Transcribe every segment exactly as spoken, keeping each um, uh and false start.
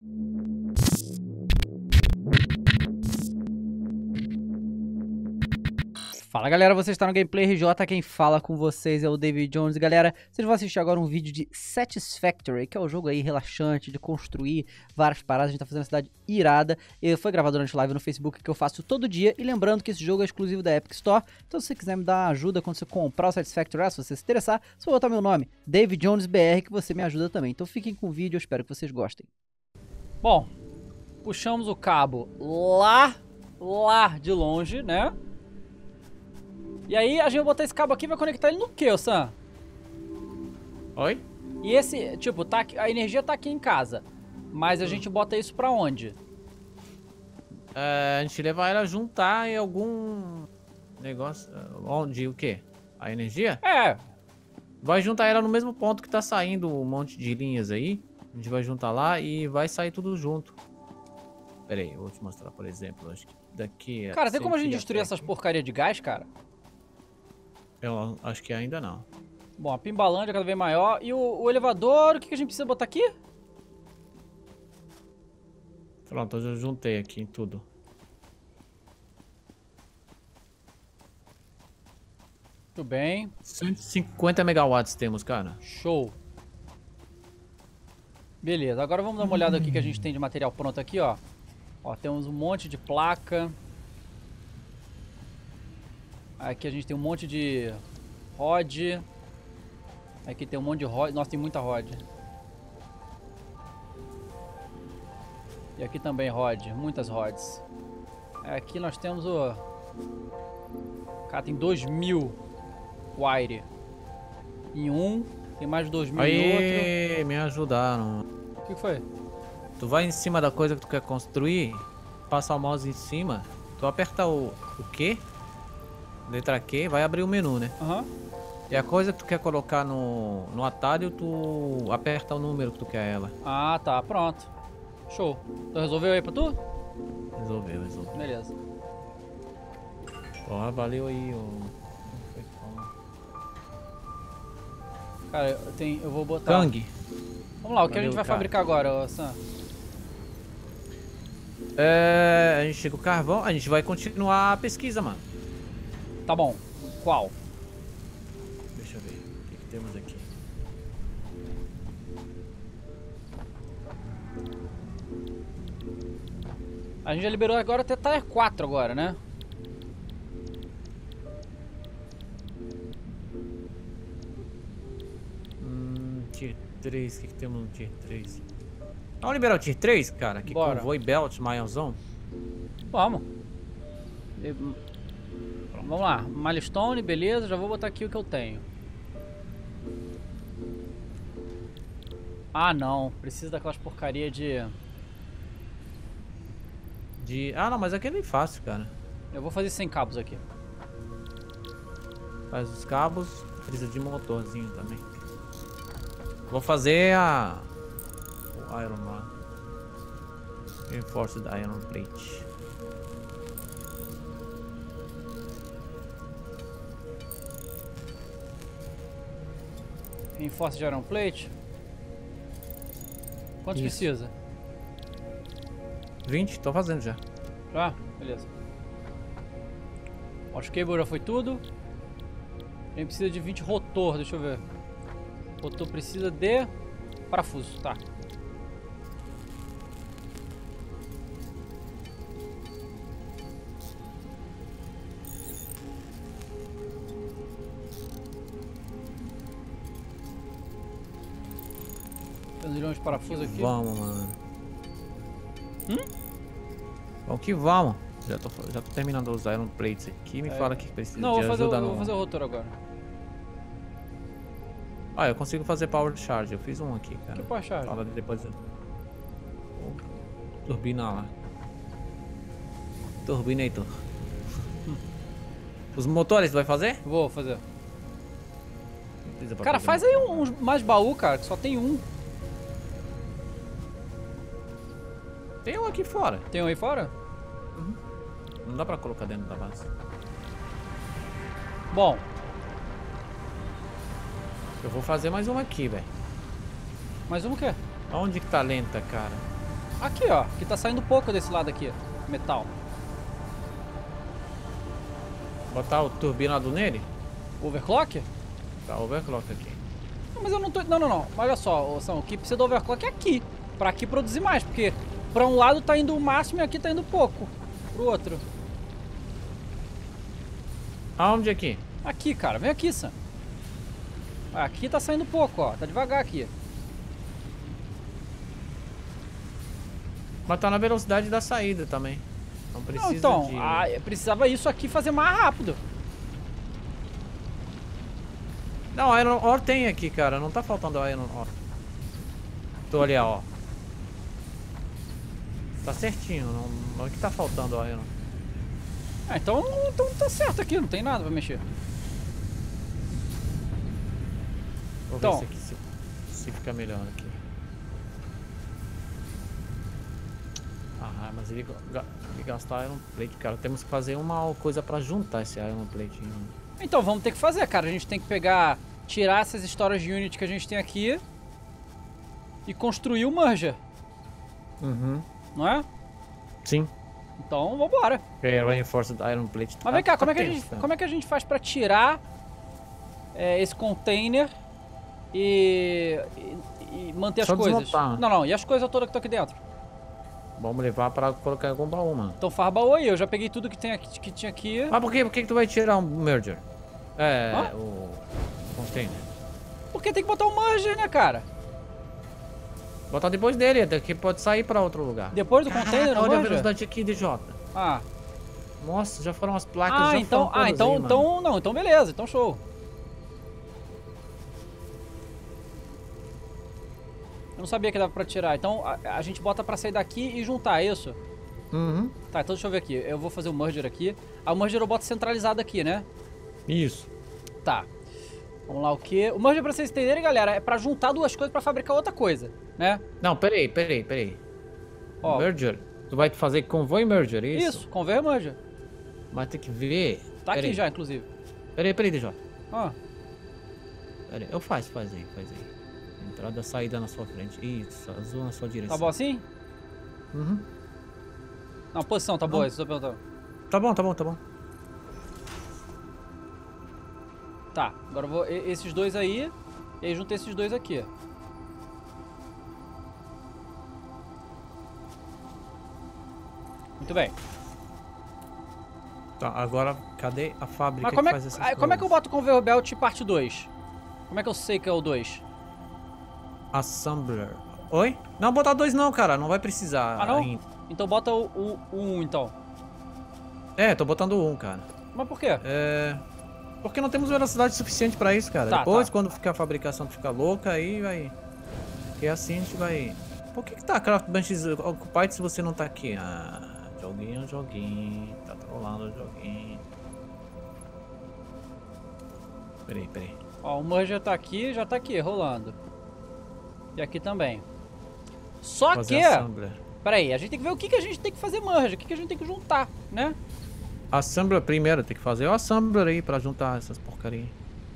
Fala galera, você está no Gameplay R J, quem fala com vocês é o David Jones. Galera, vocês vão assistir agora um vídeo de Satisfactory, que é um jogo aí relaxante, de construir várias paradas. A gente tá fazendo uma cidade irada, e foi gravado durante live no Facebook, que eu faço todo dia. E lembrando que esse jogo é exclusivo da Epic Store, então se você quiser me dar ajuda quando você comprar o Satisfactory, se você se interessar, só botar meu nome, David Jones B R, que você me ajuda também. Então fiquem com o vídeo, eu espero que vocês gostem. Bom, puxamos o cabo lá, lá de longe, né? E aí a gente vai botar esse cabo aqui e vai conectar ele no que, Sam? Oi? E esse, tipo, tá aqui, a energia tá aqui em casa. Mas a hum. gente bota isso pra onde? É, a gente leva ela a juntar em algum negócio. Onde? O quê? A energia? É. Vai juntar ela no mesmo ponto que tá saindo um monte de linhas aí. A gente vai juntar lá e vai sair tudo junto. Pera aí, eu vou te mostrar, por exemplo. Acho que daqui... Cara, tem como a gente destruir essas porcarias de gás, cara? Eu acho que ainda não. Bom, a Pimbalândia cada vez maior. E o, o elevador, o que, que a gente precisa botar aqui? Pronto, eu já juntei aqui em tudo. Tudo bem. cento e cinquenta megawatts temos, cara. Show. Beleza, agora vamos dar uma olhada aqui que a gente tem de material pronto aqui, ó. Ó, temos um monte de placa. Aqui a gente tem um monte de rod. Aqui tem um monte de rod. Nossa, tem muita rod. E aqui também rod. Muitas rods. Aqui nós temos o... Cara, tem dois mil wire em um. Tem mais dois mil em outro. Aí, me ajudaram. O que foi? Tu vai em cima da coisa que tu quer construir. Passa o mouse em cima. Tu aperta o... O quê? Letra Q, vai abrir o menu, né? Aham. Uhum. E a coisa que tu quer colocar no, no atalho, tu aperta o número que tu quer ela. Ah, tá. Pronto. Show. Tu resolveu aí pra tu? Resolveu, resolveu. Beleza. Porra, valeu aí, ô. Cara, eu, tenho, eu vou botar... Kang. Vamos lá, o que valeu, a gente vai cara. fabricar agora, Sam? É... A gente chega o carvão, a gente vai continuar a pesquisa, mano. Tá bom. Qual? Deixa eu ver. O que, que temos aqui? A gente já liberou agora até Tier quatro agora, né? Hum, Tier três. O que, que temos no Tier três? Vamos liberar o Tier três, cara? Aqui Bora. com Void Belt, Milestone. Vamos. Vamos lá, Milestone, beleza, já vou botar aqui o que eu tenho. Ah não, precisa daquelas porcaria de... De... Ah não, mas aquele é fácil, cara. Eu vou fazer cem cabos aqui. Faz os cabos, precisa de motorzinho também. Vou fazer a... O Iron Man. Reinforced Iron Plate. Reinforce de Iron Plate. Quanto Isso. precisa? vinte, tô fazendo já. Já? Beleza. Ó, os cable já foi tudo. A gente precisa de vinte rotor, deixa eu ver. Rotor precisa de parafuso, tá. Temos de parafuso aqui. Vamos, mano. Hum? Vamos que vamos. Já tô, já tô terminando os Iron Plates aqui. Me é. fala que precisa Não, de vou fazer, ajuda o, no... vou fazer o rotor agora. Ah, eu consigo fazer Power Charge. Eu fiz um aqui, cara. Que Power Charge? Fala depois. Turbina lá. Turbinator. Hum. Os motores tu vai fazer? Vou fazer. Cara, faz aí uns mais baú, cara, que só tem um. Tem um aqui fora. Tem um aí fora? Uhum. Não dá pra colocar dentro da base. Bom. Eu vou fazer mais uma aqui, velho. Mais uma o quê? Onde que tá lenta, cara? Aqui, ó. Que tá saindo pouco desse lado aqui. Metal. Botar o turbinado nele? Overclock? Tá, overclock aqui. Não, mas eu não tô... Não, não, não. Olha só, Sam, o que precisa do overclock é aqui. Pra aqui produzir mais, porque pra um lado tá indo o máximo e aqui tá indo pouco. Pro outro. Aonde aqui? Aqui, cara. Vem aqui, Sam. Aqui tá saindo pouco, ó. Tá devagar aqui. Mas tá na velocidade da saída também. Não precisa Não, então, de... ah, precisava isso aqui fazer mais rápido. Não, Iron Ore tem aqui, cara. Não tá faltando Iron Ore. Tô ali, ó. Tá certinho. Não, não é que tá faltando Iron. Ah, então, então tá certo aqui. Não tem nada pra mexer. Vou Então. ver se, aqui, se, se fica melhor aqui. Ah, mas ele, ga- ele gastar Iron Plate, cara. Temos que fazer uma coisa pra juntar esse Iron Plate. Então, vamos ter que fazer, cara. A gente tem que pegar, tirar essas histórias de Unity que a gente tem aqui e construir o Merger, Uhum. não é? Sim. Então, vambora. É, Reinforced Iron Plate. Mas vem cá, tá como é que a tenso, gente, cara. como é que a gente faz pra tirar é, esse container e, e, e manter as Só coisas? desmontar. Não, não. E as coisas todas que estão aqui dentro? Vamos levar pra colocar em algum baú, mano. Então faz baú aí. Eu já peguei tudo que, tem aqui, que tinha aqui. Mas por que, por que que tu vai tirar um merger? É, Hã? o container. Porque tem que botar o Merger, né, cara? Botar depois dele, daqui pode sair pra outro lugar. Depois do Caraca, container, o olha a Merger? velocidade aqui, D J. Ah, Nossa, já foram as placas, ah já então, foram ah, todas então, aí, mano. então, não, então beleza, então show. Eu não sabia que dava pra tirar, então a, a gente bota pra sair daqui e juntar, é isso? Uhum. Tá, então deixa eu ver aqui, eu vou fazer o merger aqui. Ah, o merger eu boto centralizado aqui, né? Isso. Tá. Vamos lá, o que? O merger, pra vocês entenderem, galera, é pra juntar duas coisas pra fabricar outra coisa, né? Não, peraí, peraí, peraí. Ó, Merger. Tu vai fazer convoy merger, é isso? isso, convert merger. Mas tem que ver. Tá Peraí. aqui já, inclusive. Peraí, peraí, D J. Ah, Peraí, eu faço, faz aí, faz aí. Entrada, saída na sua frente. Isso, azul na sua direção. tá bom assim? Uhum. Não, a posição tá boa, Não. isso eu tô perguntando. Tá bom, tá bom, tá bom. Tá, agora eu vou. e- Esses dois aí. E aí junta esses dois aqui. Muito bem. Tá, agora cadê a fábrica Mas como é, que faz essas ah, como é que eu coisas? boto o Conveyor Belt parte dois? Como é que eu sei que é o dois? Assembler. Oi? Não, botar dois não, cara. Não vai precisar Ah, não? ainda. Então bota o, o, o um, então. É, tô botando um, cara. Mas por quê? É... Porque não temos velocidade suficiente pra isso, cara. Tá, Depois, tá. quando ficar a fabricação ficar louca, aí vai... Porque assim a gente vai... Por que que tá Craftbench Occupied se você não tá aqui? Ah, joguinho, joguinho. Tá trolando o joguinho. Peraí, peraí. Ó, o merger tá aqui, já tá aqui, rolando. E aqui também. Só Fazer que... assembler. Pera aí, a gente tem que ver o que, que a gente tem que fazer merge, o que, que a gente tem que juntar, né? Assembler primeiro, tem que fazer o assembler aí pra juntar essas porcarias.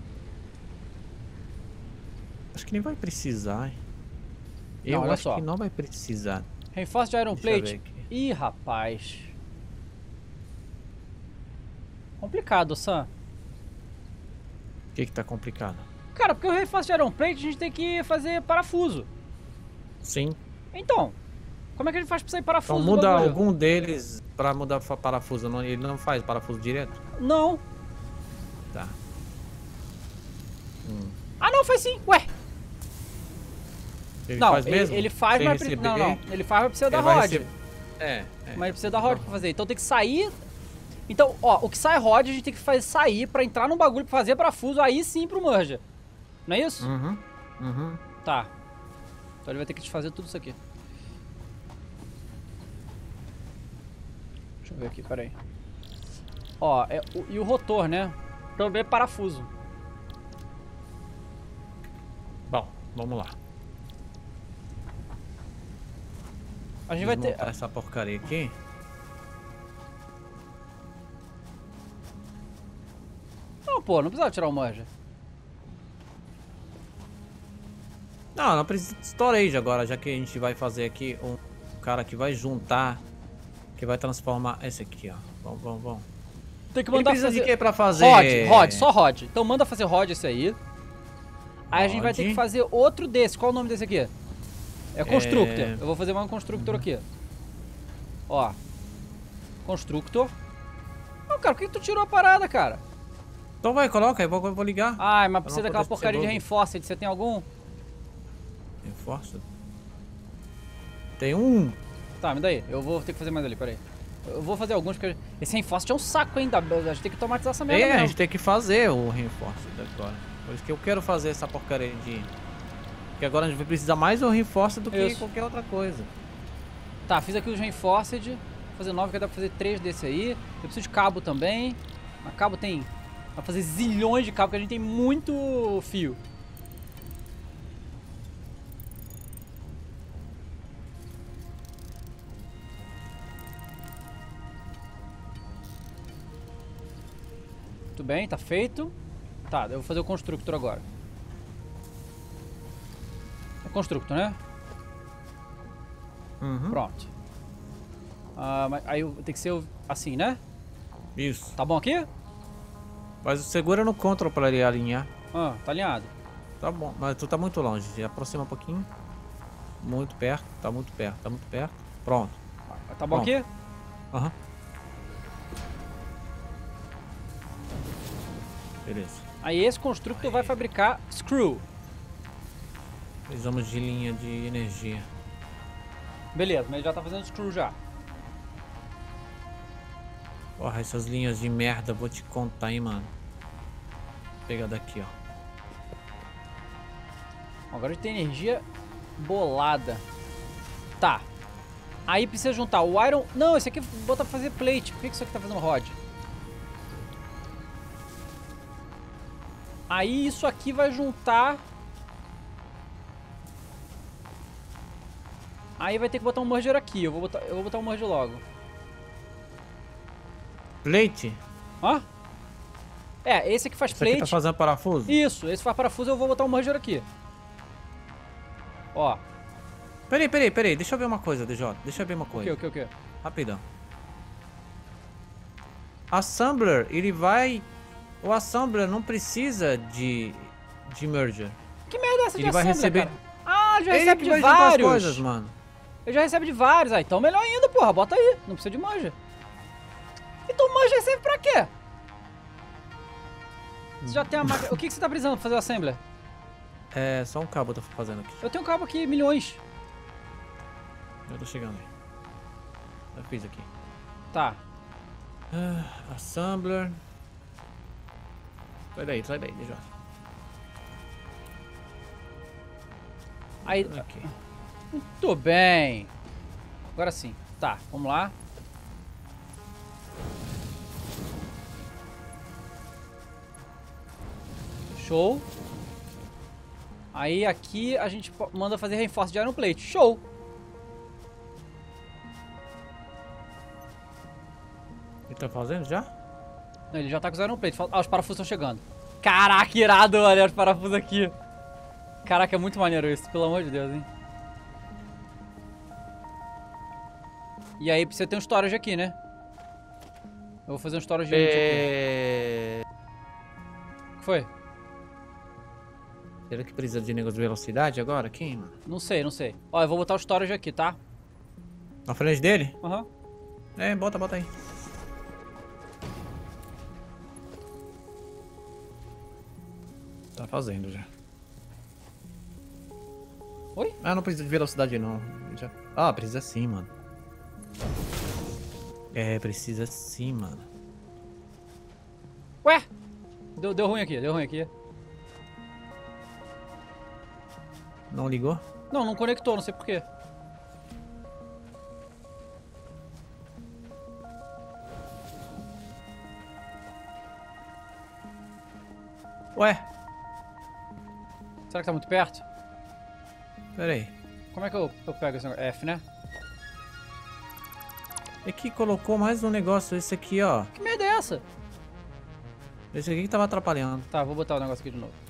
Acho que nem vai precisar, hein? Não, Eu olha acho só. que não vai precisar. Reinforce de Iron Deixa eu ver Plate. aqui. Ih, rapaz. Complicado, Sam. O que que tá complicado? Cara, porque o Reinforce de Iron Plate a gente tem que fazer parafuso. Sim. Então, como é que a gente faz pra sair parafuso Então do muda bagulho? algum deles pra mudar fa- parafuso. Não, ele não faz parafuso direto? Não. Tá. Hum. Ah, não, faz sim. Ué. Ele não, faz ele, mesmo? ele faz, Sem mas... pre- Não, receber? não. Ele faz, mas precisa da Ele vai rod. receber- É, é. Mas precisa da rod pra fazer. Então tem que sair... Então, ó, o que sai rod a gente tem que fazer sair pra entrar no bagulho pra fazer parafuso, aí sim pro merger. Não é isso? Uhum, uhum. Tá. Então ele vai ter que desfazer tudo isso aqui. Deixa eu ver aqui, peraí. Ó, é, o, e o rotor, né? Também é parafuso. Bom, vamos lá. A gente vai ter... Desmontar essa porcaria aqui. Não, pô, não precisava tirar o merger. Não, não precisa de storage agora, já que a gente vai fazer aqui um cara que vai juntar, que vai transformar esse aqui, ó. Vamos, vamos, vamos. Tem que Ele mandar precisa fazer... de quê pra fazer? Rod, rod, só rod. Então manda fazer rod esse aí. Aí a gente vai ter que fazer outro desse. Qual o nome desse aqui? É Constructor. É... Eu vou fazer mais um Constructor uhum. aqui. Ó. Constructor. Não, cara, por que tu tirou a parada, cara? Então vai, coloca, eu vou, eu vou ligar. Ai, mas precisa daquela porcaria de Reinforced. Você tem algum? Reinforced? Tem um. Tá, me dá aí. Eu vou ter que fazer mais ali, peraí. Eu vou fazer alguns, porque esse Reinforced é um saco ainda. A gente tem que automatizar essa merda É, mesmo. a gente tem que fazer o Reinforced agora. Por isso que eu quero fazer essa porcaria de... Porque agora a gente vai precisar mais do Reinforced do que isso. Qualquer outra coisa. Tá, fiz aqui os Reinforced. Vou fazer nove, que dá pra fazer três desse aí. Eu preciso de cabo também. A cabo tem... Vai fazer zilhões de cabo, porque a gente tem muito fio. Muito bem, tá feito. Tá, eu vou fazer o Constructor agora. É Constructor, né? Uhum. Pronto. Ah, mas aí tem que ser assim, né? Isso. Tá bom aqui? Mas segura no Ctrl pra ele alinhar. Ah, tá alinhado. Tá bom, mas tu tá muito longe. Aproxima um pouquinho. Muito perto, tá muito perto, tá muito perto. Pronto. Tá bom Pronto. aqui? Aham. Uhum. Beleza. Aí esse constructor Aí. vai fabricar screw. Precisamos de linha de energia. Beleza, mas ele já tá fazendo screw já. Porra, essas linhas de merda, vou te contar, hein, mano. Vou pegar daqui, ó. Agora a gente tem energia bolada. Tá. Aí precisa juntar o iron... Não, esse aqui bota pra fazer plate. Por que isso aqui tá fazendo rod? Aí isso aqui vai juntar... Aí vai ter que botar um merger aqui. Eu vou botar, eu vou botar um merger logo. Plate? Hã? É, esse aqui faz esse plate. Aqui tá fazendo parafuso? Isso, esse faz parafuso, eu vou botar um merger aqui. Ó. Peraí, peraí, peraí. Deixa eu ver uma coisa, D J. Deixa eu ver uma coisa. O que, o que, o que? Rapidão. Assembler, ele vai... O Assembler não precisa de... De merger. Que merda é essa de Ele vai assembler, receber... cara? Ah, já ele recebe que de vai vários. As coisas, mano. Ele já recebe de vários. Ah, então melhor ainda, porra. Bota aí. Não precisa de merger. Então merger serve pra quê? Você já tem a máquina... O que, que você tá precisando pra fazer o assembler? É, só um cabo eu tô fazendo aqui. Eu tenho um cabo aqui, milhões. Eu tô chegando aí. Eu fiz aqui. Tá. Ah, assembler. Sai daí, sai daí, D J. Aí... Aqui. Muito bem. Agora sim. Tá, vamos lá. Show. Aí aqui a gente manda fazer reforço de Iron Plate. Show. Ele tá fazendo já? Não, ele já tá com os Iron Plate. Ah, os parafusos estão chegando. Caraca, irado, olha os parafusos aqui. Caraca, é muito maneiro isso, pelo amor de Deus, hein. E aí precisa ter um storage aqui, né? Eu vou fazer um storage é... aqui. O que foi? Será que precisa de negócio de velocidade agora aqui, mano? Não sei, não sei. Ó, eu vou botar o storage aqui, tá? Na frente dele? Aham. Uhum. É, bota, bota aí. Tá fazendo já. Oi? Ah, não precisa de velocidade não. Já... Ah, precisa sim, mano. É, precisa sim, mano. Ué? Deu, deu ruim aqui, deu ruim aqui. Não ligou? Não, não conectou, não sei porquê. Ué? Será que tá muito perto? Pera aí. Como é que eu, eu pego esse negócio? F, né? É que colocou mais um negócio, esse aqui, ó. Que merda é essa? Esse aqui que tava atrapalhando. Tá, vou botar o negócio aqui de novo.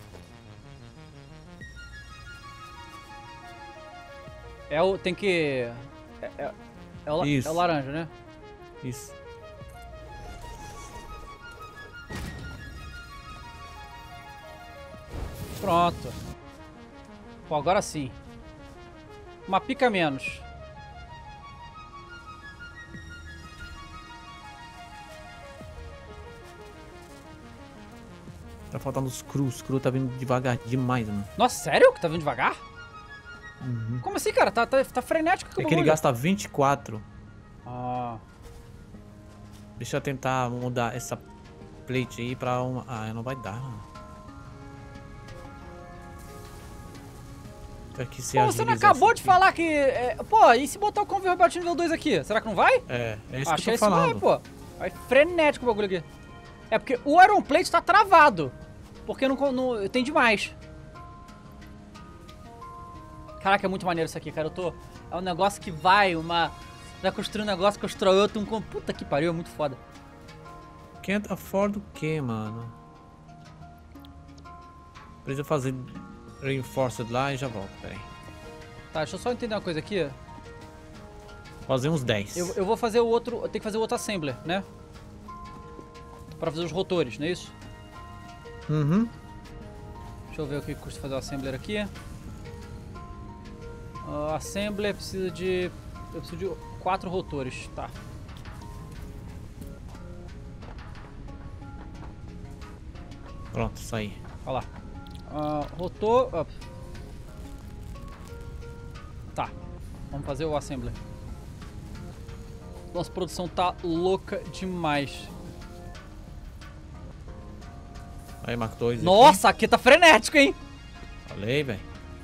É o... tem que... É, é, é, o, Isso. é o laranja, né? Isso. Pronto. Pô, agora sim. Uma pica menos. Tá faltando os crus. Os crus tá vindo devagar demais, mano. Nossa, sério? Que tá vindo devagar? Uhum. Como assim, cara? Tá, tá, tá frenético que É que ele gasta vinte e quatro. Ah. Deixa eu tentar mudar essa plate aí pra uma... Ah, não vai dar, mano. Aqui se Pô, você não acabou de falar que... É, pô, e se botar o Conveyor Belt nível dois aqui? Será que não vai? É, é isso Achei que eu tô esse falando. vai, pô. Vai frenético o bagulho aqui. É porque o Iron Plate tá travado. Porque não, não tem demais. Caraca, é muito maneiro isso aqui, cara. Eu tô... É um negócio que vai, uma... Vai construir um negócio, constrói outro, um... Puta que pariu, é muito foda. Can't afford o quê, mano? Precisa fazer reinforced lá e já volto, peraí. Tá, deixa eu só entender uma coisa aqui. Fazer uns dez. Eu, eu vou fazer o outro... Eu tenho que fazer o outro assembler, né? Pra fazer os rotores, não é isso? Uhum. Deixa eu ver o que custa fazer o assembler aqui. O assembler precisa de... Eu preciso de quatro rotores, tá. Pronto, isso aí. Olha lá. Uh, rotor... Up. Tá. Vamos fazer o assembler. Nossa produção tá louca demais. Aí, Mark dois. Nossa, aqui. aqui tá frenético, hein? Falei, velho.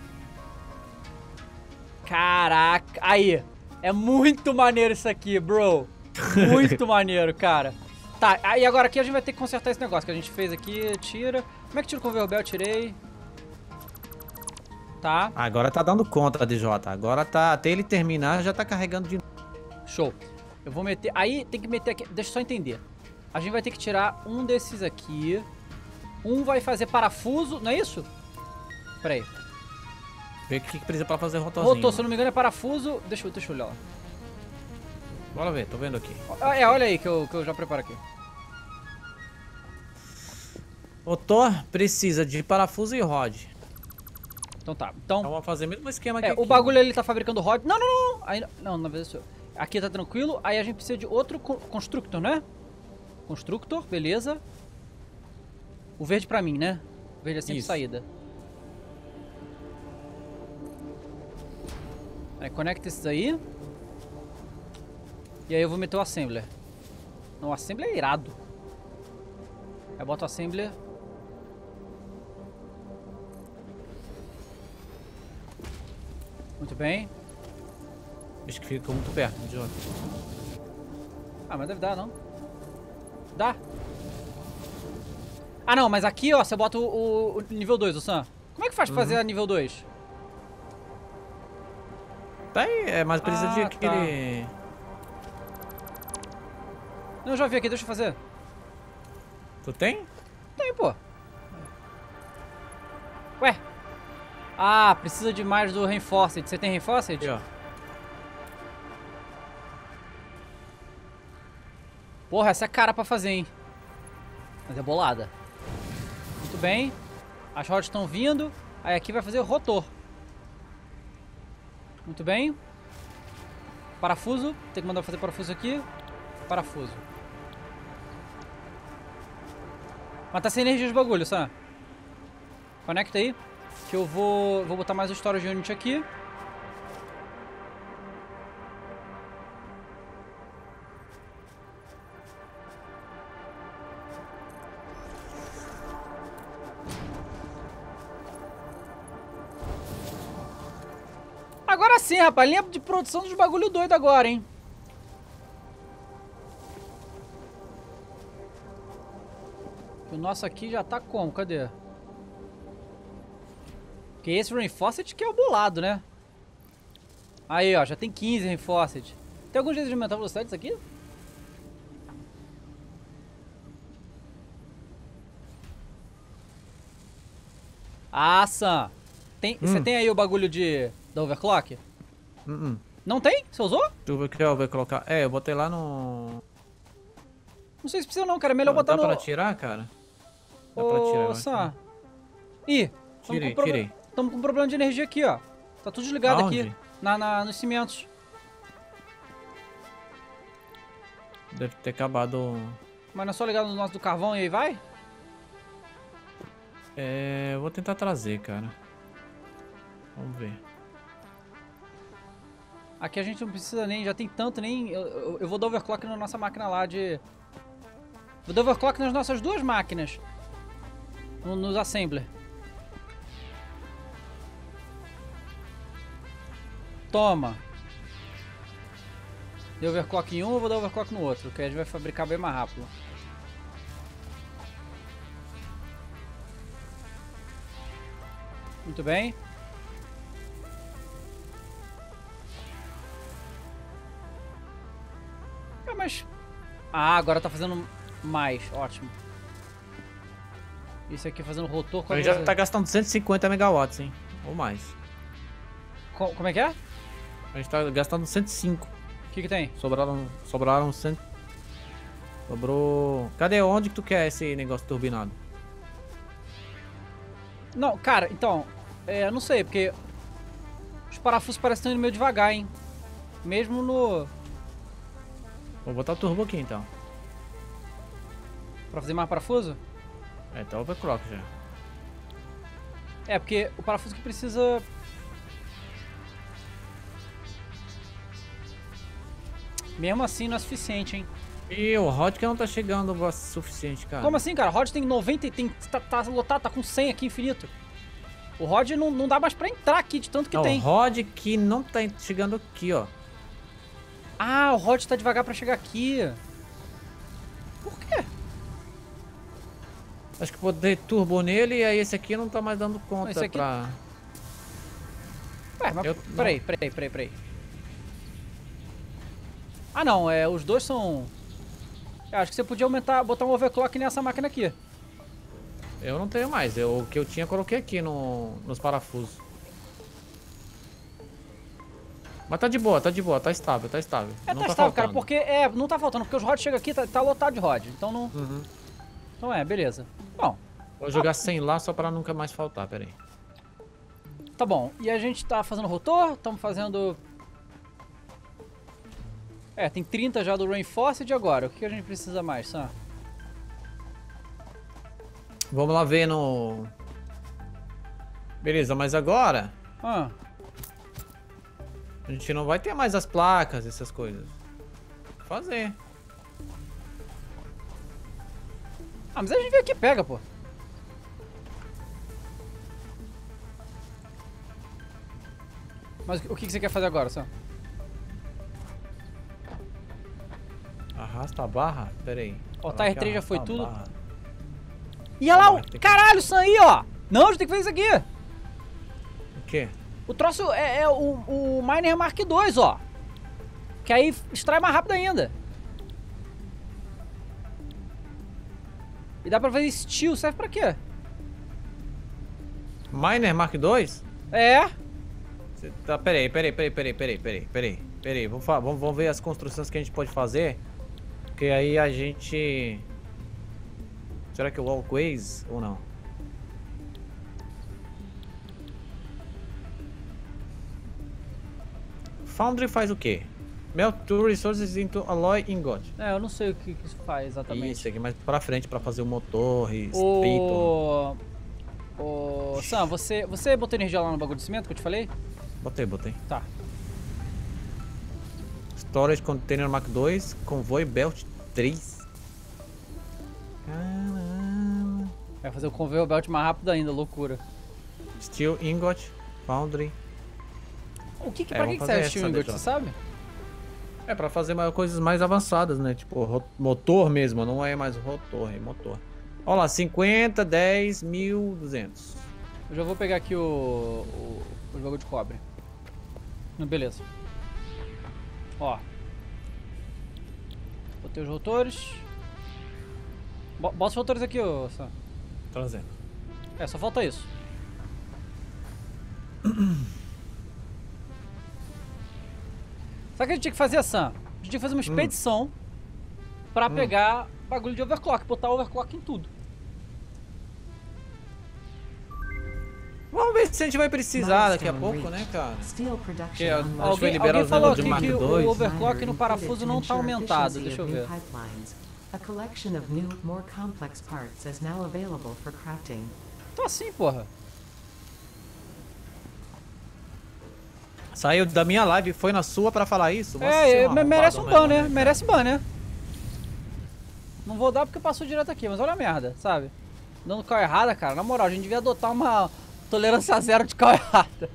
Caraca. Aí. É muito maneiro isso aqui, bro. Muito maneiro, cara. Tá, aí agora aqui a gente vai ter que consertar esse negócio que a gente fez aqui. Tira. Como é que tira o Conveyor Belt? Tirei. Tá. Agora tá dando conta, D J. Agora tá... Até ele terminar, já tá carregando de... Show. Eu vou meter... Aí tem que meter aqui... Deixa eu só entender. A gente vai ter que tirar um desses aqui. Um vai fazer parafuso, não é isso? Pera aí. Vê o que, que precisa pra fazer rotorzinho. Rotor, se eu não me engano é parafuso. Deixa eu, deixa eu olhar lá. Bora ver, tô vendo aqui. É, olha aí que eu, que eu já preparo aqui. Rotor precisa de parafuso e rod. Então tá. Então, Então vamos fazer o mesmo esquema que é, aqui. o bagulho ele tá fabricando rod. Não, não, não. Aí, não, na verdade, aqui tá tranquilo. Aí a gente precisa de outro co constructor, né? Constructor, beleza. O verde pra mim, né? O verde é sempre Isso. saída. Aí conecta esses aí. E aí eu vou meter o assembler. Não, o assembler é irado. Aí bota o assembler. Muito bem. Acho que fica muito perto, D J. Ah, mas deve dar, não? Dá. Ah, não, mas aqui, ó, você bota o, o, o nível dois, o Sam. Como é que faz pra Uhum. fazer a nível dois? Tá aí, é, mas precisa Ah, de tá. aquele... Não, eu já vi aqui, deixa eu fazer. Tu tem? Tem, pô. Ué. Ah, precisa de mais do Reinforced. Você tem Reinforced? Aqui, ó. Porra, essa é cara pra fazer, hein? Mas é bolada. Muito bem. As rodas estão vindo. Aí aqui vai fazer o rotor. Muito bem. Parafuso. Tem que mandar fazer parafuso aqui. Parafuso. Mas tá sem energia os bagulhos, Sam. Conecta aí. Que eu vou, vou botar mais o Storage Unit aqui. Agora sim, rapaz. Linha de produção dos bagulho doido agora, hein? O nosso aqui já tá como? Cadê? Porque esse Reinforced que é o bolado, né? Aí, ó. Já tem quinze Reinforced. Tem algum jeito de aumentar a velocidade disso aqui? Ah, Sam. Tem, você Hum. tem aí o bagulho de... da overclock? Uh -uh. Não tem? Você usou? Tu vê que eu vou colocar... É, eu botei lá no... Não sei se precisa não, cara. É melhor Dá botar no... pra tirar, cara? Dá pra tirar, eu Ô, acho. Sam. Ih, tamo Tirei, com proble- tirei. Tamo com problema de energia aqui, ó. Tá tudo desligado Aonde? aqui. Na, na, nos cimentos. Deve ter acabado... Mas não é só ligar no nosso do carvão e aí vai? É... Eu vou tentar trazer, cara. Vamos ver. Aqui a gente não precisa nem, já tem tanto, nem... Eu, eu, eu vou dar overclock na nossa máquina lá de... Vou dar overclock nas nossas duas máquinas. No, nos assembler. Toma. Deu overclock em um, eu vou dar overclock no outro, que a gente vai fabricar bem mais rápido. Muito bem. É, mas... Ah, agora tá fazendo mais. Ótimo. Isso aqui fazendo rotor... A gente já tá gastando cento e cinquenta megawatts, hein? Ou mais. Co como é que é? A gente tá gastando cento e cinco. O que que tem? Sobraram... Sobraram cem... Sobrou... Cadê? Onde que tu quer esse negócio turbinado? Não, cara, então... É, eu não sei, porque... Os parafusos parecem estar indo meio devagar, hein? Mesmo no... Vou botar o turbo aqui, então. Pra fazer mais parafuso? É, tá overclock já. É, porque o parafuso que precisa... Mesmo assim não é suficiente, hein? E o Rod que não tá chegando o suficiente, cara. Como assim, cara? O Rod tem noventa, tem, tá, tá lotado, tá com cem aqui infinito. O Rod não, não dá mais pra entrar aqui de tanto que não, tem. O Rod que não tá chegando aqui, ó. Ah, o Rod tá devagar pra chegar aqui. Por quê? Acho que botei turbo nele e aí esse aqui não tá mais dando conta Esse aqui- pra... Ué, mas Eu- peraí, peraí, peraí, peraí. Ah não, é, os dois são... Eu acho que você podia aumentar, botar um overclock nessa máquina aqui. Eu não tenho mais. Eu, o que eu tinha, coloquei aqui no, nos parafusos. Mas tá de boa, tá de boa, tá estável, tá estável. É, não tá tá estável, cara, faltando. porque é, não tá faltando, porque os rods chegam aqui, tá, tá lotado de rod, então não... Uhum. Então é, beleza. Bom, Vou jogar cem lá só pra nunca mais faltar, pera aí. tá bom. E a gente tá fazendo rotor, estamos fazendo... É, tem trinta já do Reinforced agora. O que a gente precisa mais, Sam? Vamos lá ver no... Beleza, mas agora... Ah, A gente não vai ter mais as placas, essas coisas. Fazer. ah mas a gente vem aqui e pega, pô. Mas o que que você quer fazer agora, Sam? Arrasta a barra? Pera aí. Ó, Fala tá, R que três já foi arrasta a tudo. barra. E olha lá Vai o... ter que- Caralho, Sam aí, ó! Não, a gente tem que fazer isso aqui! O quê? O troço é, é o, o Miner Mark dois, ó. Que aí extrai mais rápido ainda. E dá pra fazer steel, serve pra quê? Miner Mark dois? É. Cê- Tá, peraí, peraí, peraí, peraí, peraí, peraí, peraí, peraí, vamos, fa- vamos, vamos ver as construções que a gente pode fazer. Porque aí a gente... Será que é o Walkways ou não? Foundry faz o quê? Melt two resources into alloy ingot. É, eu não sei o que, que isso faz exatamente. Isso aqui mais pra frente pra fazer o motor e Triton. Ô... Ô... Sam, você, você botou energia lá no bagulho de cimento que eu te falei? Botei, botei. Tá. Storage Container Mark dois, Convoy Belt três. Caramba. Vai fazer o conveyor belt mais rápido ainda, loucura. Steel Ingot, Foundry. O que que, É, pra que, vamos que fazer serve steel essa, ingot, D J. você sabe? É pra fazer mais coisas mais avançadas, né? Tipo, ro- motor mesmo, não é mais rotor, é motor. Olha lá, cinquenta, dez, mil e duzentos. Eu já vou pegar aqui o... o, o bagulho de cobre. Hum, Beleza. Ó. Botei os rotores. Bo- Bota os rotores aqui, ô Sam. Trazendo. É, só falta isso. Sabe o que a gente tinha que fazer, Sam? A gente tinha que fazer uma expedição hum. pra hum. pegar bagulho de overclock, botar overclock em tudo. Vamos ver se a gente vai precisar daqui a pouco, né, cara? Porque a gente alguém, vai liberar alguém os falou negócios de Mark que dois. o overclock no parafuso não tá aumentado, deixa eu ver. Tô assim, porra. Saiu da minha live e foi na sua pra falar isso? Nossa, é, merece um ban, né? né? Merece ban, né? Não vou dar porque passou direto aqui, mas olha a merda, sabe? Dando call errada, cara. Na moral, a gente devia adotar uma tolerância zero de call errada.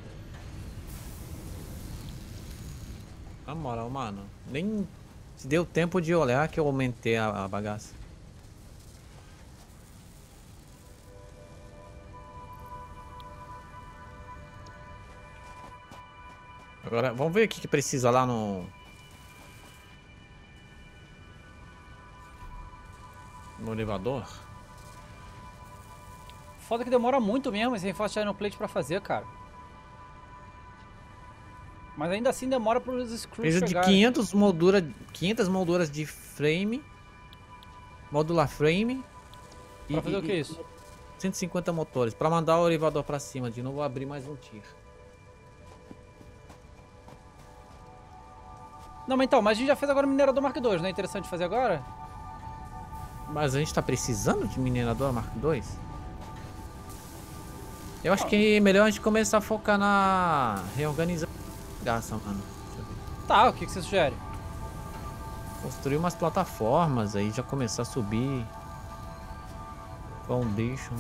Na moral, mano. Nem se deu tempo de olhar que eu aumentei a, a bagaça. Agora, vamos ver o que, que precisa lá no... No elevador. Foda que demora muito mesmo esse Reinforced Iron Plate pra fazer, cara. Mas ainda assim demora para os screws Precisa de quinhentas molduras, quinhentas molduras de frame. Modular frame. Pra e, fazer e, o que é isso? cento e cinquenta motores. Pra mandar o elevador pra cima. De novo, abrir mais um tier. Não, mas então, mas a gente já fez agora o minerador Mark dois, não é interessante fazer agora? Mas a gente tá precisando de minerador Mark dois? Eu acho que é melhor a gente começar a focar na reorganização da gasta, mano. Deixa eu ver. Tá, o que, que você sugere? Construir umas plataformas aí, já começar a subir. Foundation.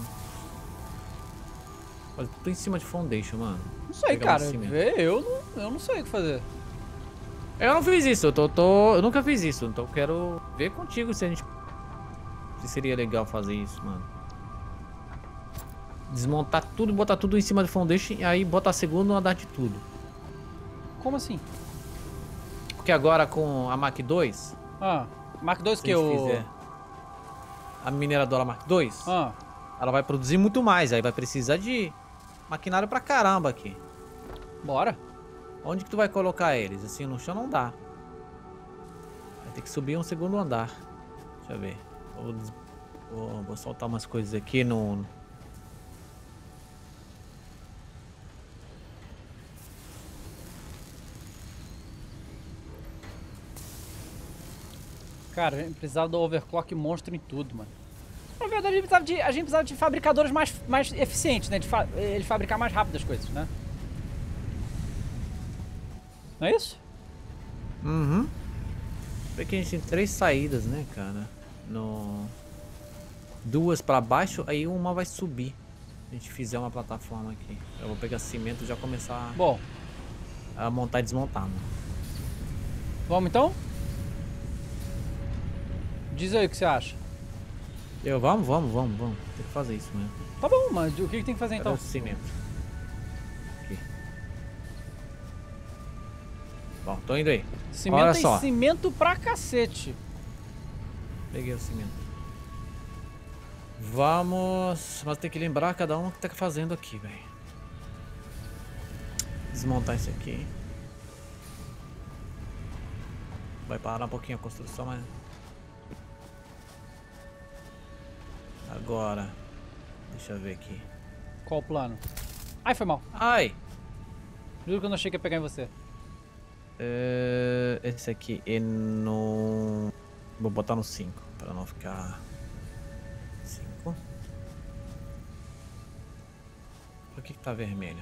Olha, tudo em cima de foundation, mano. Não sei, cara. Eu não, eu não sei o que fazer. Eu não fiz isso, eu, tô, tô, eu nunca fiz isso, então eu quero ver contigo se a gente... Se seria legal fazer isso, mano. Desmontar tudo, botar tudo em cima do foundation e aí botar segundo andar de tudo. Como assim? Porque agora com a Mark dois... Ah, Mark dois que eu... fizer a mineradora Mark dois, ah. ela vai produzir muito mais, aí vai precisar de maquinário pra caramba aqui. Bora. Onde que tu vai colocar eles? Assim, no chão não dá. Vai ter que subir um segundo andar. Deixa eu ver. Vou, vou, vou soltar umas coisas aqui no... Cara, a gente precisava do overclock monstro em tudo, mano. Na verdade, a gente precisava de, a gente precisava de fabricadores mais, mais eficientes, né? De fa ele fabricar mais rápido as coisas, né? Não é isso? Uhum. Vê que a gente tem três saídas, né, cara? No... Duas pra baixo, aí uma vai subir. Se a gente fizer uma plataforma aqui. Eu vou pegar cimento e já começar Bom. a montar e desmontar, mano. Vamos então? Diz aí o que você acha. Eu, vamos, vamos, vamos, vamos. Tem que fazer isso mesmo. Tá bom, mas o que, que tem que fazer então? Cadê o cimento. Bom, tô indo aí. Cimento Olha tem só. Cimento pra cacete. Peguei o cimento. Vamos... Mas tem que lembrar cada um o que tá fazendo aqui, velho. Desmontar isso aqui. Vai parar um pouquinho a construção, mas... Agora... Deixa eu ver aqui. Qual o plano? Ai, foi mal. Ai! Juro que eu não achei que ia pegar em você. Uh, esse aqui é no... Vou botar no cinco, para não ficar... cinco. Por que que tá vermelho?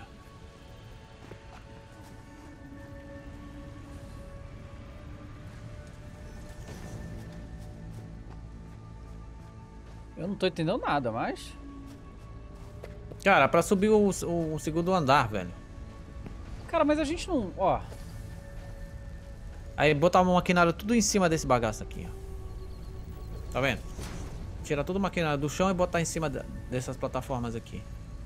Eu não tô entendendo nada, mas... Cara, pra subir o, o, o segundo andar, velho. Cara, mas a gente não... Ó... Aí botar o maquinário tudo em cima desse bagaço aqui, ó. Tá vendo? Tirar todo o maquinário do chão e botar em cima da, dessas plataformas aqui.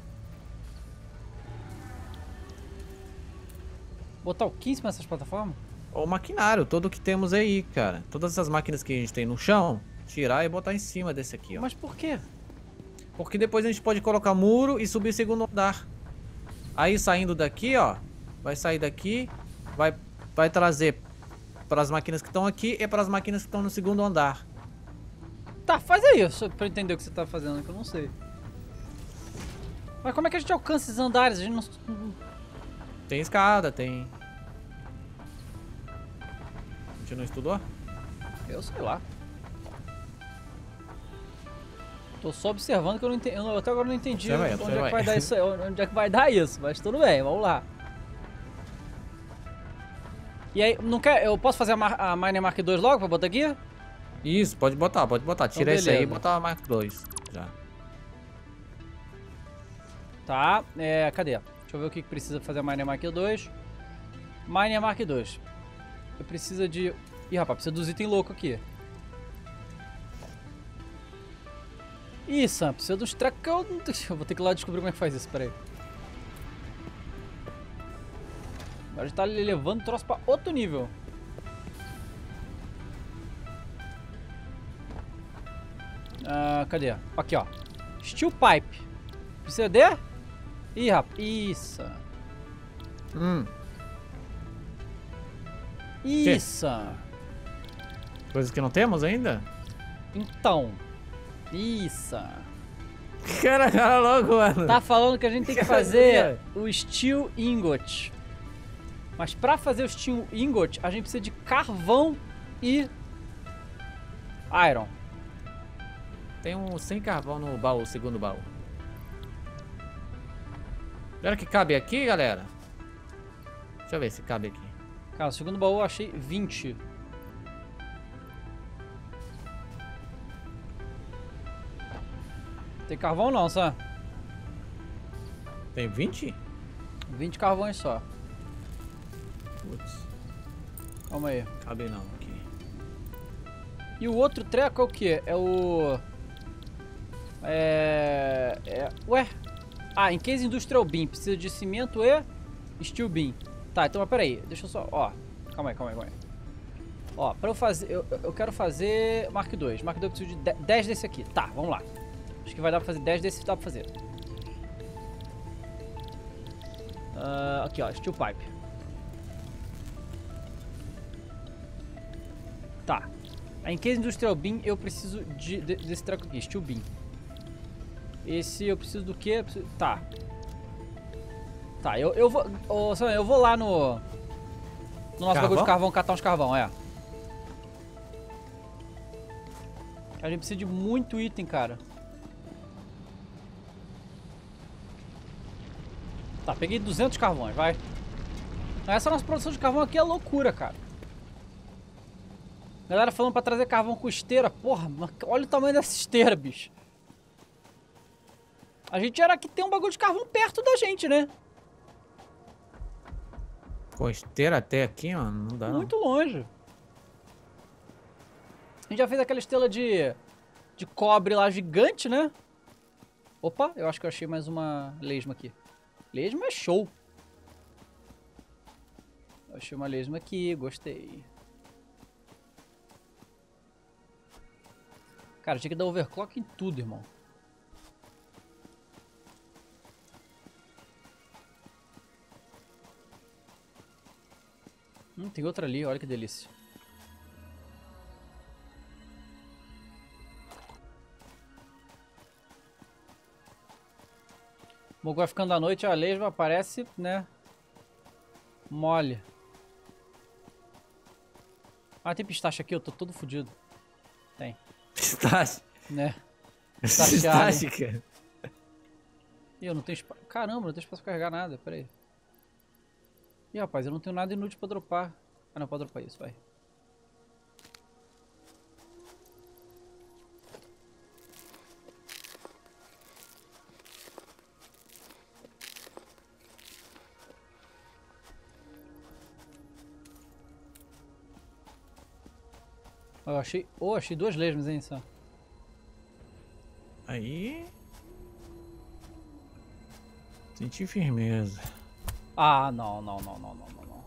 Botar o que em cima dessas plataformas? O maquinário, todo que temos aí, cara. Todas essas máquinas que a gente tem no chão, tirar e botar em cima desse aqui, ó. Mas por quê? Porque depois a gente pode colocar muro e subir o segundo andar. Aí saindo daqui, ó, vai sair daqui, vai, vai trazer para as máquinas que estão aqui e para as máquinas que estão no segundo andar. Tá, faz aí, só pra eu entender o que você tá fazendo, que eu não sei. Mas como é que a gente alcança esses andares? A gente não... Tem escada, tem... A gente não estudou? Eu sei lá. Tô só observando que eu não entendi. Eu até agora não entendi Você vai, onde você é que vai. vai dar isso, onde é que vai dar isso, mas tudo bem, vamos lá. E aí, não quer, eu posso fazer a, Mar, a Miner Mark dois logo pra botar aqui? Isso, pode botar, pode botar. Tira Então, esse aí e beleza. botar a Mark dois. Já. Tá, é, cadê? Deixa eu ver o que que precisa fazer a Miner Mark dois. Miner Mark dois. Eu preciso de... Ih, rapaz, precisa dos itens loucos aqui. Ih, Sam, precisa dos tracks que eu... Eu vou ter que ir lá descobrir como é que faz isso, peraí. Agora a gente tá levando o troço pra outro nível. Ah, cadê? Aqui, ó. Steel Pipe. Precisa de? Ih, rapaz. Isso. Hum. Isso. Coisas que não temos ainda? Então. Isso. Cara, cara louco, mano. Tá falando que a gente tem que fazer o Steel Ingot. Mas pra fazer o Steel Ingot, a gente precisa de carvão e Iron. Tem um sem carvão no baú, segundo baú. Será que cabe aqui, galera? Deixa eu ver se cabe aqui. Cara, o segundo baú eu achei vinte. Tem carvão não, só? Tem vinte? vinte carvões só. Putz, Calma aí. cabe não aqui. E o outro treco é o que? É o... É... é... Ué? Ah, em case industrial beam. Precisa de cimento e steel beam. Tá, então, mas peraí. Deixa eu só... Ó, calma aí, calma aí, calma aí. Ó, pra eu fazer... Eu, eu quero fazer Mark dois. Mark dois eu preciso de dez desse aqui. Tá, vamos lá. Acho que vai dar pra fazer dez desse, dá pra fazer. Uh, aqui, ó, steel pipe. Tá. Em case industrial beam, eu preciso de, de, desse treco aqui, steel beam. Esse eu preciso do quê? Preciso... Tá. Tá, eu, eu vou... Ô, Sam, eu vou lá no... No nosso bagulho de carvão, catar uns carvão, é. A gente precisa de muito item, cara. Tá, peguei duzentos carvões, vai. Essa nossa produção de carvão aqui é loucura, cara. Galera falando pra trazer carvão com esteira. Porra, olha o tamanho dessa esteira, bicho. A gente era que tem um bagulho de carvão perto da gente, né? Com esteira até aqui, ó, não dá Muito não. longe. A gente já fez aquela estrela de, de cobre lá gigante, né? Opa, eu acho que eu achei mais uma lesma aqui. Lesma é show. Eu achei uma lesma aqui, gostei. Cara, tinha que dar overclock em tudo, irmão. Hum, tem outra ali, olha que delícia. Bom, vai ficando à noite, a lesma aparece, né? Mole. Ah, tem pistache aqui, eu tô todo fodido. Tem. Pistache? Né? Pistache, cara. Ih, eu não tenho espaço. Caramba, não tenho espaço pra carregar nada, pera aí. Ih, rapaz, eu não tenho nada inútil pra dropar. Ah, não, pode dropar isso, vai. Eu achei... Oh, achei duas lesmas, hein, só. Aí... Senti firmeza. Ah, não, não, não, não, não, não, não.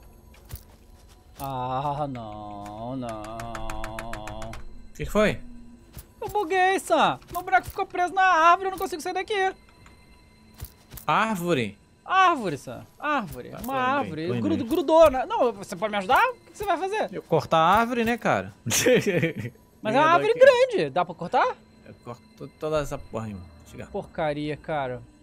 Ah, não, não. O que foi? Eu buguei, Sam. Meu buraco ficou preso na árvore, eu não consigo sair daqui. Árvore? Árvore, Sam. Árvore. Tá, Uma tô indo aí, árvore. tô indo Gru- aí. grudou, né? Não, você pode me ajudar? O que você vai fazer? Eu cortar a árvore, né, cara? Mas é uma árvore aqui. grande. Dá pra cortar? Eu corto toda essa porra aí, mano. Chegar. Porcaria, cara.